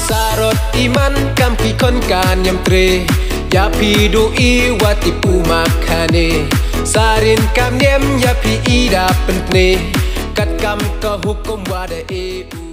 Sarot iman kam ki kon kan yam tre ya pi du I wa tipu makane sarin kam nem ya pi ida pentne kat kam ka hukum wada EU